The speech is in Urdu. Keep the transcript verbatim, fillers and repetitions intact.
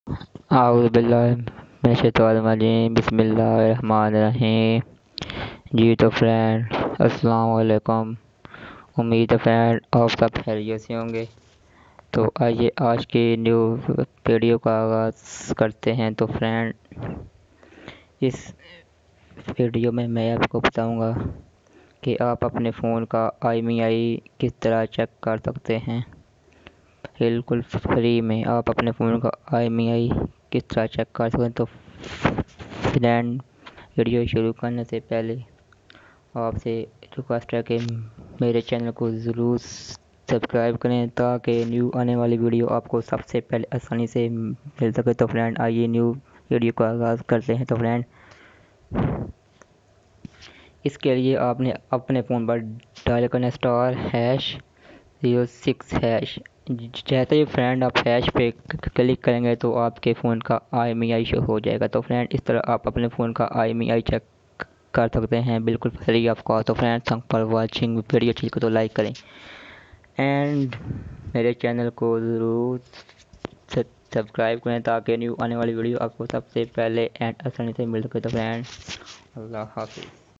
اعوذ باللہ من الشیطان الرجیم، بسم اللہ الرحمن الرحیم۔ جی تو فرینڈ السلام علیکم، امید ہے فرینڈ آپ سب خیریت سے ہوں گے۔ تو آئیے آج کی نیو ویڈیو کا آغاز کرتے ہیں۔ تو فرینڈ اس ویڈیو میں میں آپ کو بتاؤں گا کہ آپ اپنے فون کا آئی آئی کس طرح چیک کر سکتے ہیں۔ بالکل فری میں آپ اپنے فون کا آئی آئی کس طرح چیک کر سکتے ہیں۔ تو فرینڈ ویڈیو شروع کرنے سے پہلے آپ سے ریکویسٹ ہے کہ میرے چینل کو ضرور سبسکرائب کریں تاکہ نیو آنے والی ویڈیو آپ کو سب سے پہلے آسانی سے مل سکے۔ تو فرینڈ آئیے نیو ویڈیو کا آغاز کرتے ہیں۔ تو فرینڈ اس کے لیے آپ نے اپنے فون پر ڈائل کرنا star hash zero six hash. جیسے ہی فرینڈ آپ ہیش پہ کلک کریں گے تو آپ کے فون کا آئی آئی شو ہو جائے گا۔ تو فرینڈ اس طرح آپ اپنے فون کا آئی آئی چیک کر سکتے ہیں بالکل فری آف کاسٹ۔ تو friend thank for watching, video اچھی لگے تو لائک کریں اینڈ میرے چینل کو ضرور سبسکرائب کریں تاکہ نیو آنے والی ویڈیو آپ کو سب سے پہلے اینڈ آسانی سے مل سکے۔ تو فرینڈ اللہ حافظ۔